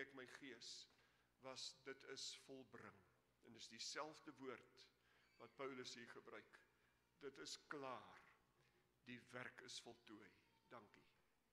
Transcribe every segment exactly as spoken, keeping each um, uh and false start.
ek my gees, was dit is volbring. En dis dieselfde woord wat Paulus hier gebruik. Dit is klaar. Die werk is voltooi. Dankie.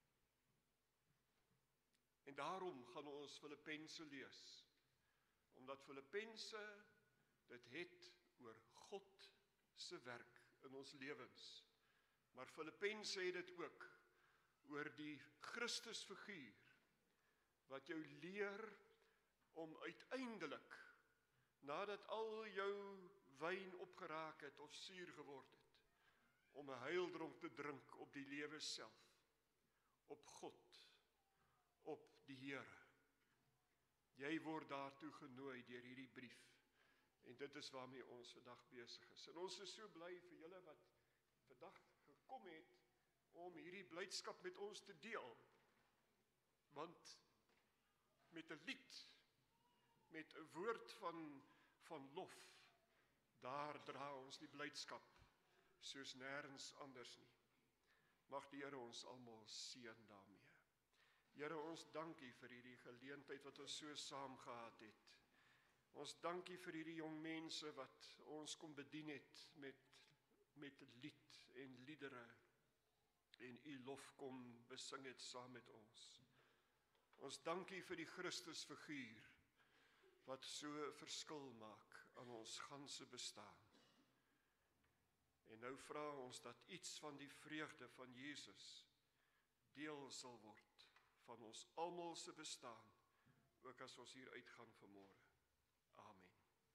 En daarom gaan ons Filippense lees. Omdat Filippense dit het oor God se werk in ons lewens. Maar Filippense het dit ook oor die Christusfiguur wat jou leer om uiteindelik, nadat al jou wyn opgeraak het of suur geword het, om 'n heildronk te drink op die lewe self, op God, op die Here. Jy word daartoe genooi deur hierdie brief, en dit is waarmee ons vandag besig is. En ons is so bly vir julle wat vandag gekom het om hierdie blydskap met ons te deel, want met 'n lied, met 'n woord van, van lof, daar dra ons die blydskap, soos nêrens anders nie. Mag die Here ons almal seën daarmee. Here, ons dankie vir hierdie geleentheid wat ons so saam gehad het. Ons dankie vir hierdie jong mense wat ons kon bedien het met, met lied en liedere, en u lof kom besing het saam met ons. Ons dankie vir die Christusfiguur, wat so 'n verskil maak aan ons ganse bestaan. En nou vra ons dat iets van die vreugde van Jesus deel sal word van ons almal se bestaan, ook as ons hier uitgaan vanmôre. Amen.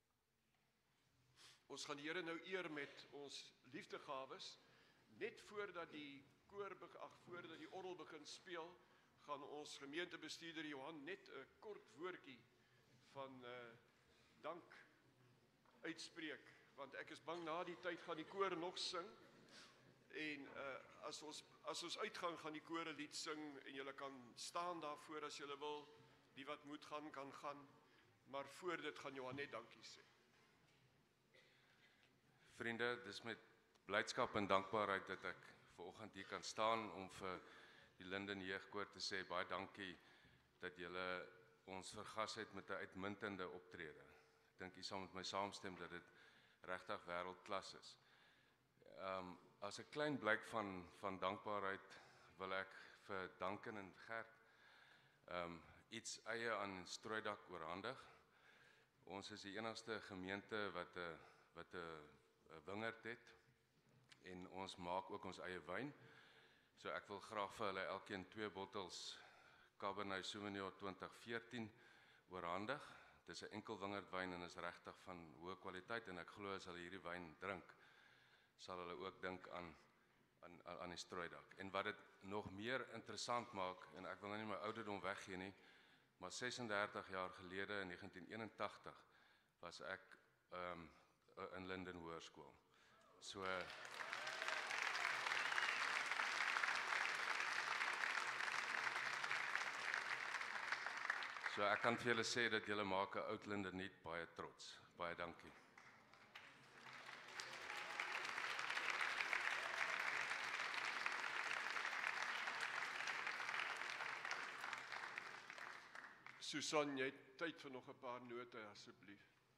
Ons gaan die Here nou eer met ons liefdegawes. Net voordat die koor, ag, voordat die orgel begin speel, gaan ons gemeentebestuurder Johan net 'n kort woordjie van uh, dank uitspreek, want ek is bang na die tyd gaan die koor nog sing, en uh, as, ons, as ons uitgaan gaan die koor 'n lied sing, en julle kan staan daarvoor as julle wil, die wat moet gaan, kan gaan, maar voor dit gaan Johan net dankie sê. Vriende, dis met blydskap en dankbaarheid dat ek vanoggend hier kan staan om vir die Linden Jeugkoor te sê baie dankie dat julle ons vergas het met 'n uitmuntende optrede. Ek dink u sal met my saamstem dat dit regtig wêreldklas is. Um, as 'n klein blyk van van dankbaarheid wil ek vir Duncan en Gert um, iets eie aan Strooidak oorhandig. Ons is die enigste gemeente wat 'n wat 'n wingerd het, en ons maak ook ons eie wyn. So ek wil graag vir hulle elkeen twee bottels Cabernet Sauvignon twintig veertien oorhandig. Dit is 'n enkel wingerdwyn en is regtig van hoë kwaliteit, en ek glo as hulle hierdie wyn drink, sal hulle ook dink aan aan aan die Strooidak. En wat dit nog meer interessant maak, en ek wil nou nie my ouderdom weggee nie, maar sesendertig jaar gelede in negentien eenentagtig was ek um, in Linden Hoërskool. So So ek kan vir julle sê dat julle maak 'n oud Lindeniet baie trots. Baie dankie. Susan, jy het tyd vir nog 'n paar note asseblief.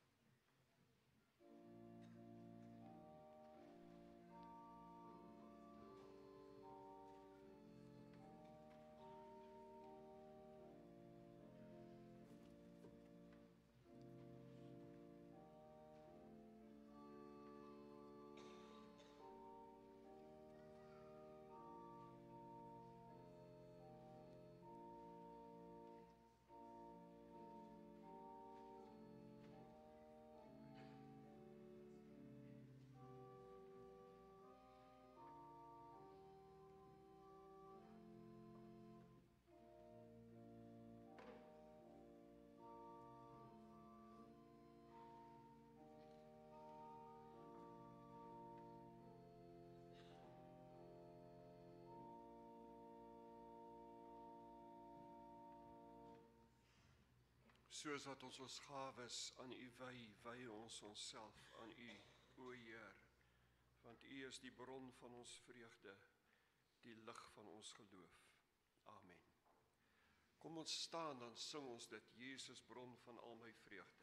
Soos wat ons ons gawes aan u wy, wy ons onsself aan u, o Heer, want u is die bron van ons vreugde, die lig van ons geloof. Amen. Kom ons staan, dan sing ons dit, Jesus bron van al my vreugde.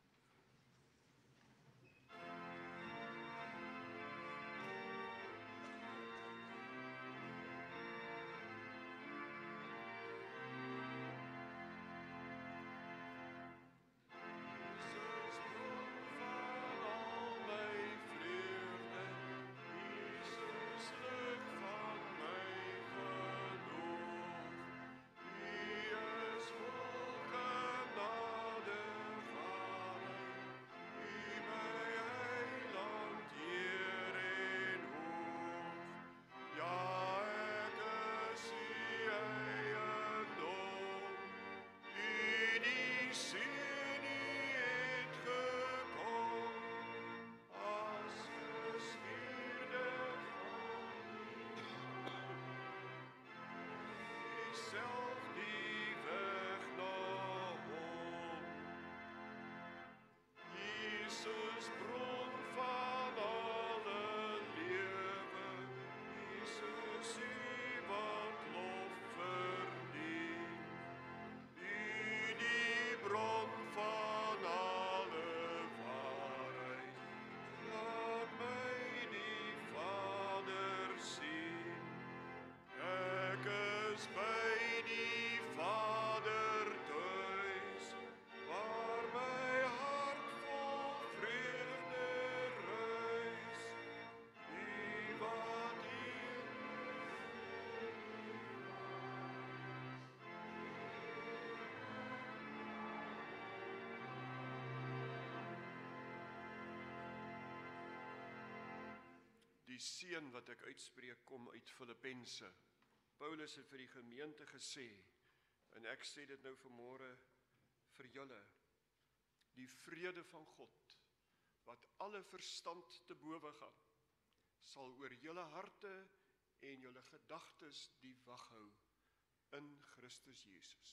Die seën wat ek uitspreek kom uit Filippense. Paulus het vir die gemeente gesê, en ek sê dit nou vanmôre vir julle, die vrede van God, wat alle verstand te bowe gaan, sal oor julle harte en julle gedagtes die wag hou in Christus Jesus.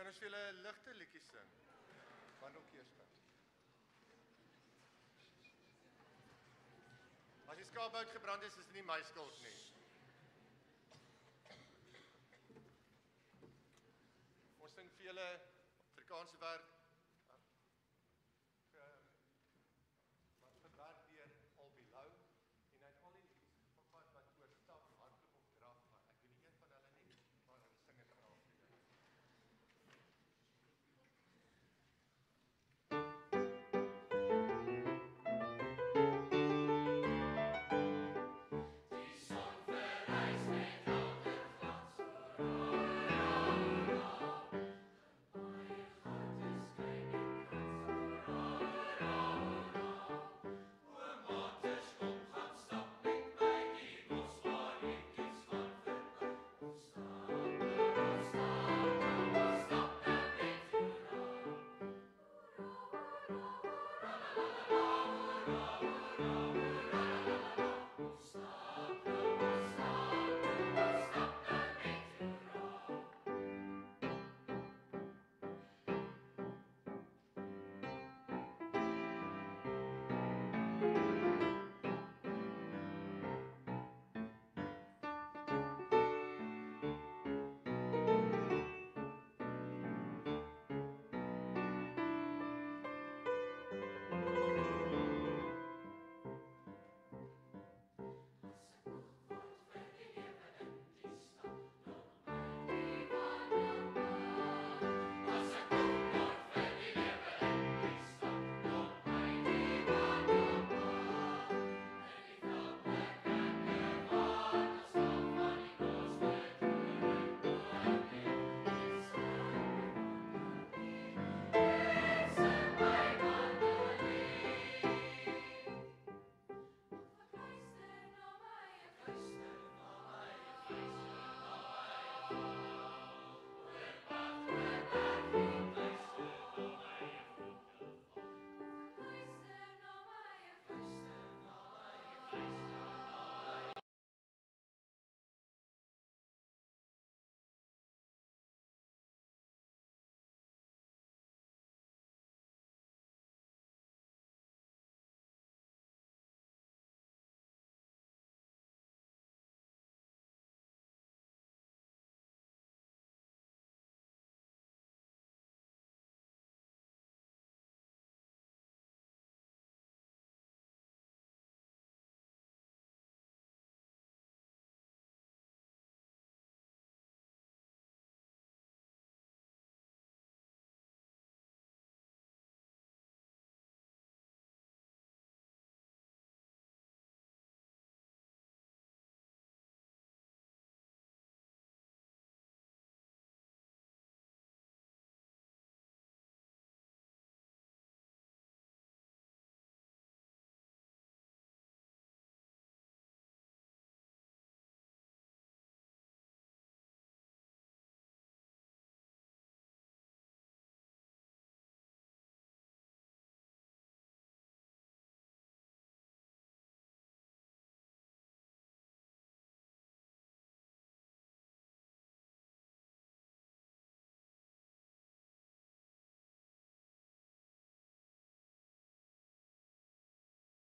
ons vir julle 'n ligte liedjie sing? Van ook eers. As die skaapbout gebrand is, is dit nie my skuld nie. Ons sing vir julle Afrikaanse werk